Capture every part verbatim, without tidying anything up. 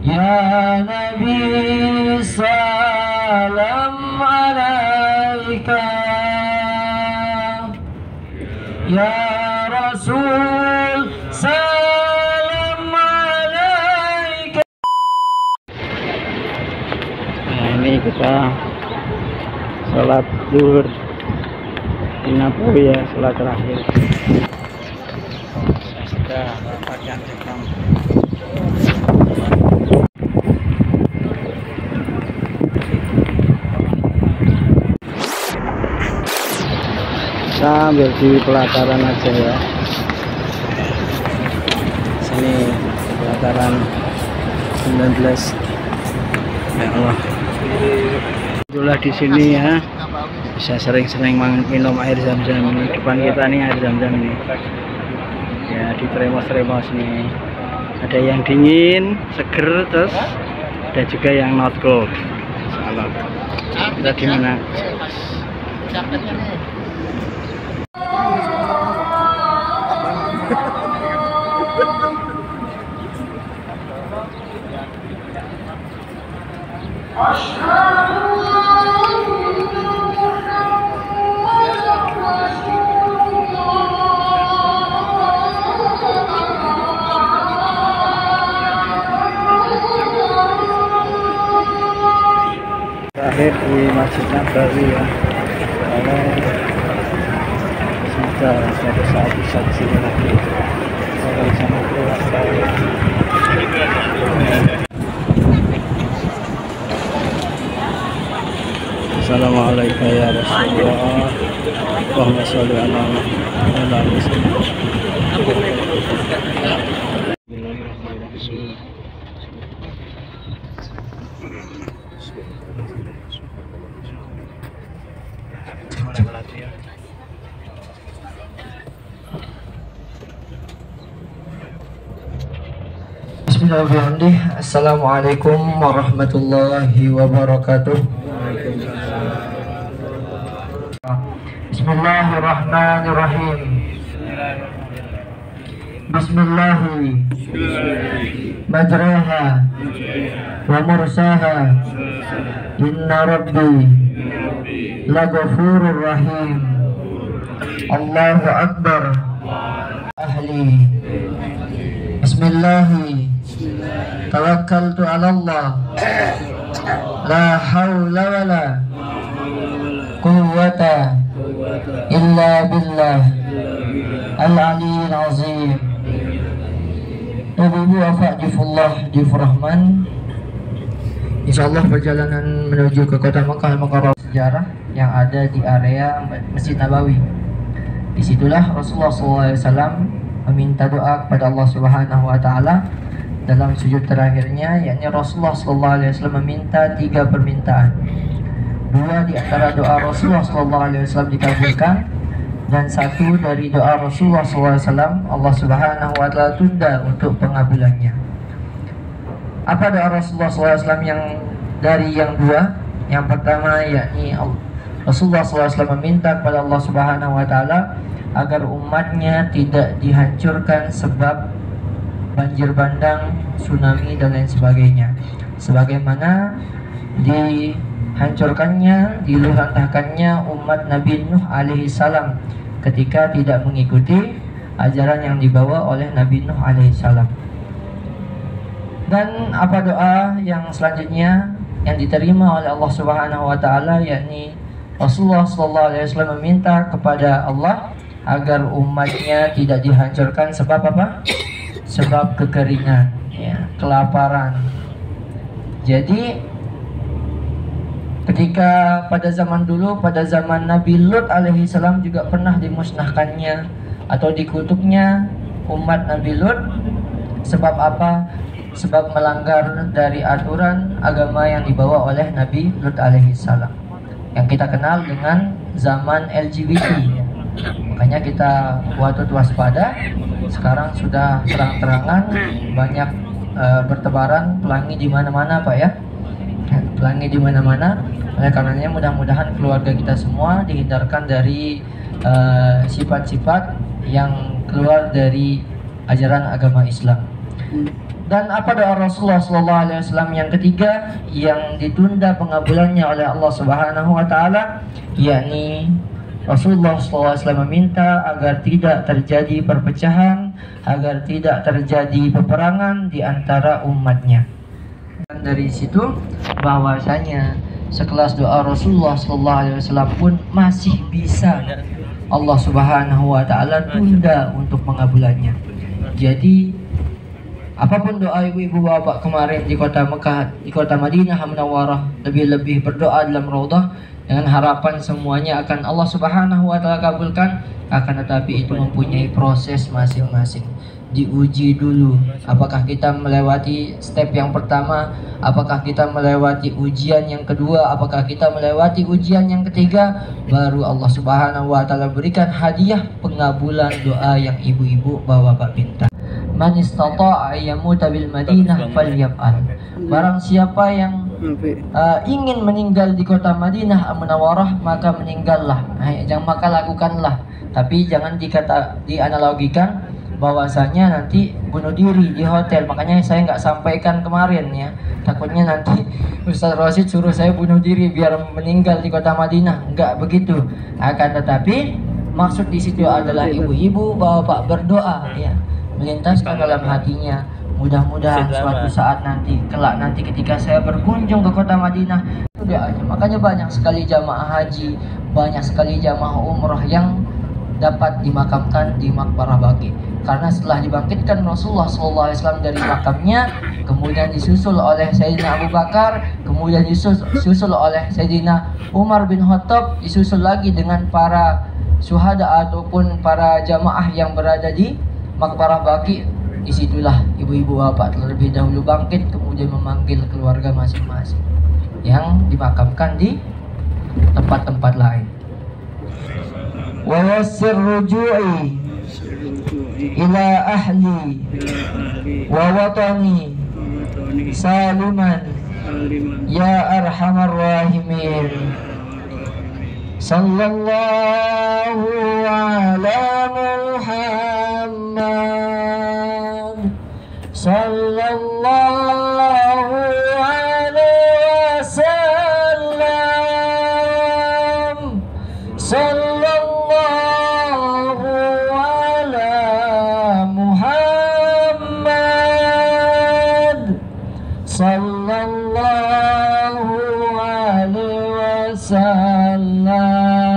Ya Nabi salam alaika, Ya Rasul salam alaika. Nah, ini kita sholat zuhur di Nabawi ya, sholat terakhir. Saya sudah pakaian ihram. Kita ambil di pelataran aja ya. Sini pelataran sembilan belas. Ya Allah. Itulah di sini ya. Bisa sering-sering minum air zam-zam ini. Depan kita nih air zam-zam ini. Ya, di termos-termos nih. Ada yang dingin, seger, terus ada juga yang not cold. Salam. Kita di mana? Terakhir di Masjid Nabawi ya. Kalau sudah suatu saat bisa di sini lagi. Kalau sama keluarga. Assalamualaikum ya Rasulullah. Allahumma sholli ala Muhammad. Bismillahirrahmanirrahim. Assalamualaikum warahmatullahi wabarakatuh. Bismillahirrahmanirrahim. Bismillahi majraha wa mursaha, inna rabbi laghafurur rahim. Allahu akbar. Ahli. Bismillahi tawakkaltu ala Allah, la hawla wa la quwwata illa billah al-aliyyil azim. Ibu-ibu wafat Jifullah Jifrahman, insyaallah perjalanan menuju ke kota Mekah Al-Mukarramah sejarah yang ada di area Masjid Nabawi. Disitulah Rasulullah shallallahu alaihi wasallam meminta doa kepada Allah Subhanahu wa taala dalam sujud terakhirnya, yakni Rasulullah shallallahu alaihi wasallam meminta tiga permintaan. Dua di antara doa Rasulullah shallallahu alaihi wasallam dikabulkan, dan satu dari doa Rasulullah shallallahu alaihi wasallam Allah Subhanahu wa taala tunda untuk pengabulannya. Apa doa Rasulullah shallallahu alaihi wasallam yang dari yang dua? Yang pertama yakni Rasulullah shallallahu alaihi wasallam meminta kepada Allah Subhanahu wa taala agar umatnya tidak dihancurkan sebab banjir bandang, tsunami dan lain sebagainya, sebagaimana dihancurkannya, diluntahkannya umat Nabi Nuh alaihi salam ketika tidak mengikuti ajaran yang dibawa oleh Nabi Nuh alaihi salam. Dan apa doa yang selanjutnya yang diterima oleh Allah Subhanahu wa taala, yakni Rasulullah sallallahu alaihi wasallam meminta kepada Allah agar umatnya tidak dihancurkan sebab apa? Sebab kekeringan, ya, kelaparan. Jadi ketika pada zaman dulu, pada zaman Nabi Lut alaihi salam juga pernah dimusnahkannya atau dikutuknya umat Nabi Lut. Sebab apa? Sebab melanggar dari aturan agama yang dibawa oleh Nabi Lut alaihi salam, yang kita kenal dengan zaman L G B T. Makanya kita patut waspada. Sekarang sudah terang-terangan banyak uh, bertebaran pelangi di mana-mana, Pak ya. Pelangi di mana-mana. Oleh karenanya mudah-mudahan keluarga kita semua dihindarkan dari sifat-sifat uh, yang keluar dari ajaran agama Islam. Dan apa doa Rasulullah Sallallahu Alaihi Wasallam yang ketiga yang ditunda pengabulannya oleh Allah Subhanahu Wa Taala, yakni Rasulullah Sallallahu Alaihi Wasallam meminta agar tidak terjadi perpecahan, agar tidak terjadi peperangan di antara umatnya. Dan dari situ bahwasanya sekelas doa Rasulullah Sallallahu Alaihi Wasallam pun masih bisa Allah Subhanahu Wa Taala tunda untuk pengabulannya. Jadi apapun doa ibu-ibu bapak kemarin di kota Mekah, di kota Madinah Munawwarah, lebih-lebih berdoa dalam raudhah dengan harapan semuanya akan Allah Subhanahu Wa Taala kabulkan. Akan tetapi itu mempunyai proses masing-masing. Diuji dulu, apakah kita melewati step yang pertama, apakah kita melewati ujian yang kedua, apakah kita melewati ujian yang ketiga, baru Allah Subhanahu Wa Taala berikan hadiah pengabulan doa yang ibu-ibu bapak-bapak minta. Man istata'a yamuta bil Madinah falyaf'al. Barang siapa yang uh, ingin meninggal di kota Madinah Munawwarah, maka meninggallah. Nah, jangan maka lakukanlah. Tapi jangan dikata dianalogikan bahwasanya nanti bunuh diri di hotel. Makanya saya nggak sampaikan kemarin ya. Takutnya nanti Ustaz Rosid suruh saya bunuh diri biar meninggal di kota Madinah. Enggak begitu. Akan tetapi maksud di situ adalah ibu-ibu bapak berdoa ya, melintaskan dalam hatinya, mudah-mudahan suatu saat nanti kelak nanti ketika saya berkunjung ke kota Madinah, itu doanya. Makanya banyak sekali jamaah haji, banyak sekali jamaah umroh yang dapat dimakamkan di Maqbarah Baqi, karena setelah dibangkitkan Rasulullah shallallahu alaihi wasallam dari makamnya, kemudian disusul oleh Sayyidina Abu Bakar, kemudian disusul, disusul oleh Sayyidina Umar bin Khattab, disusul lagi dengan para syuhada ataupun para jamaah yang berada di Maqbarah Baqi. Disitulah ibu-ibu bapak terlebih dahulu bangkit, kemudian memanggil keluarga masing-masing yang dimakamkan di tempat-tempat lain. Wa yassir ruju'i ila ahli wa watani saliman ya arhamar rahimin. Sallallahu ala Muhammad, sallallahu alaihi wasallam, sallallahu ala Muhammad, sallallahu alaihi wasallam.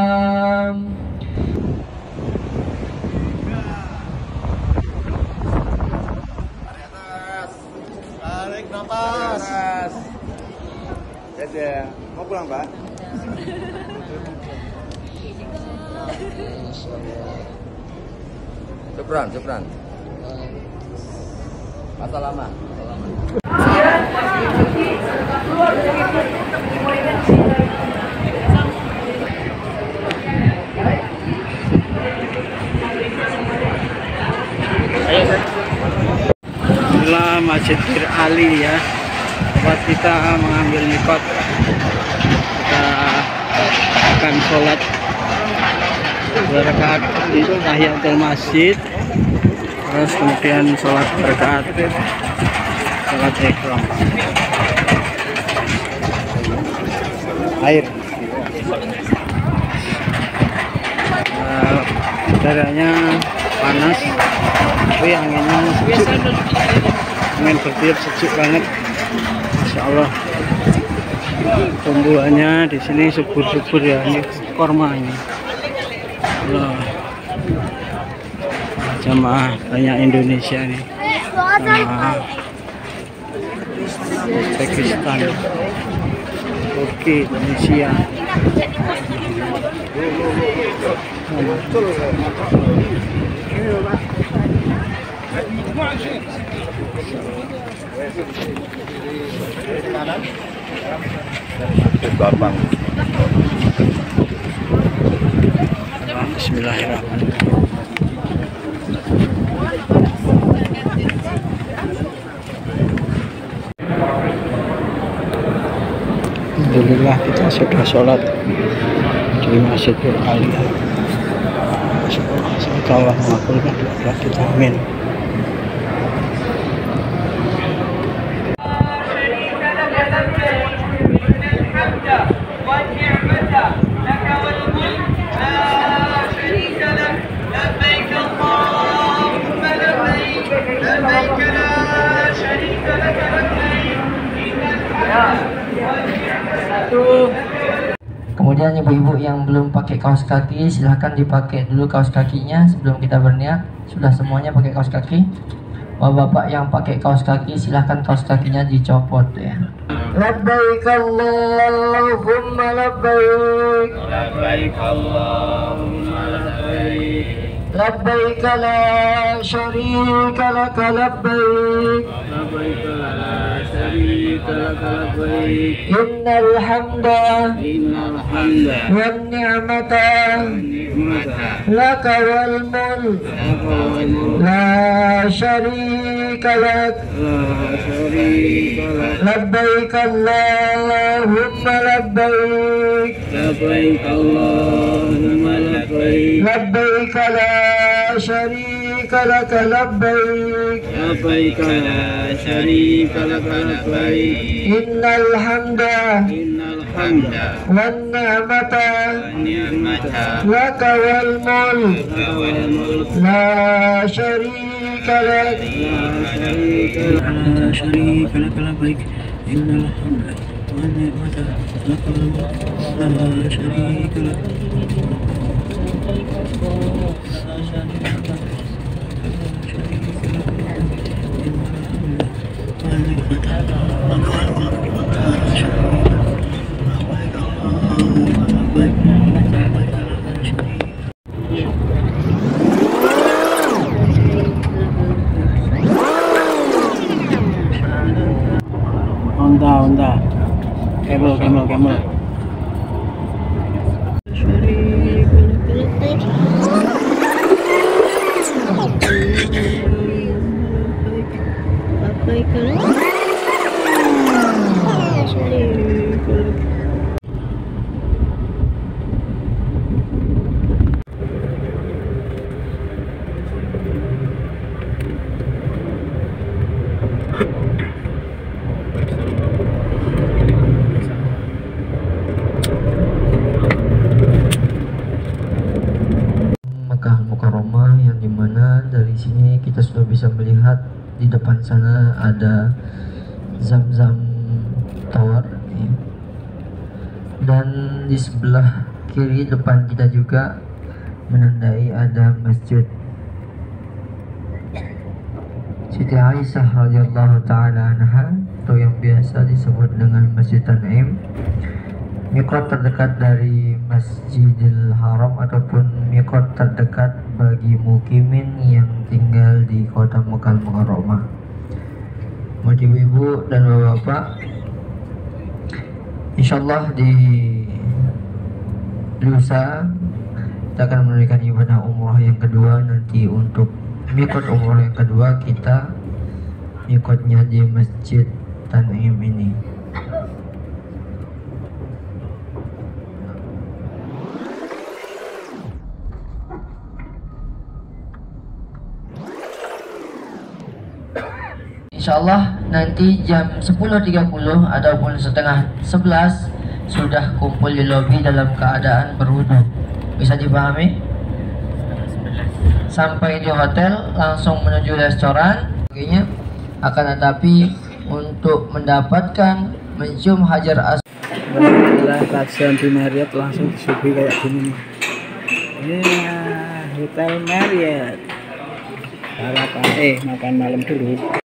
Tarik nafas. Dadah. Mau pulang, Pak? Syukran, syukran. Masa lama. Inilah Masjid Bir Ali ya, buat kita mengambil mikot. Kita akan sholat dua rakaat di tahiyatul masjid, terus kemudian sholat rakaat sholat ihram. Air uh, udaranya panas, tapi anginnya sejuk, angin bertiup sejuk banget. Masya Allah, tumbuhannya di sini subur-subur ya, ini korma ini. Allah. Jamaah banyak Indonesia nih, jamaah Uzbekistan, Turki, Indonesia. Bismillahirrahmanirrahim. Alhamdulillah kita sudah sholat di Masjid Bir Ali. Semoga Allah mengabulkan doa kita, amin. Kemudian ibu-ibu yang belum pakai kaos kaki, silahkan dipakai dulu kaos kakinya sebelum kita berniat. Sudah semuanya pakai kaos kaki? Bapak-bapak yang pakai kaos kaki, silahkan kaos kakinya dicopot ya. Labbaik Allahumma labbaik. Labbaik Allahumma labbaik. Labbaik la syarika laka labbaik. Labbaik la syarika laka labbaik. Innal hamda Innal hamda wan ni'mata ni'mata laka wal mulk laka wal mulk la syarika lak. la syarika lak. Labbaik Allahumma labbaik. Labbaik Allahumma labbaik. Labbaik la syarika laka labbaik. Labbaik la syarika laka labbaik. Innal hamda Innal hamda wan ni'mata ni'mata laka wal mulk laka wal mulk la syarika lak. la syarika lak. La syarika lak labbaik. Innal hamda wan ni'mata laka wal mulk la syarika lak. Honda, Honda, camel, camel, camel. Mekah Mukarramah, yang dimana dari sini kita sudah bisa melihat di depan sana ada Zam-Zam Tower ya. Dan di sebelah kiri depan kita juga menandai ada Masjid Siti Aisyah radhiyallahu taala anha, atau yang biasa disebut dengan Masjid Tan'im. Miqat terdekat dari Masjidil Haram ataupun miqat terdekat bagi mukimin yang tinggal di kota Mekah Mukarramah. Buat ibu-ibu dan bapak-bapak, insyaallah di lusa kita akan menunaikan ibadah umrah yang kedua. Nanti untuk miqat umrah yang kedua kita miqatnya di Masjid Tan'im ini. Insyaallah nanti jam sepuluh tiga puluh ataupun setengah sebelas sudah kumpul di lobi dalam keadaan berwudu. Bisa dipahami? Sampai di hotel langsung menuju restoran sebagainya. Akan tetapi untuk mendapatkan mencium hajar aswad, Alhamdulillah kajian di Marriott langsung disuguhi kayak gini nih. Ya, Hotel Marriott. Sarapan eh makan malam dulu.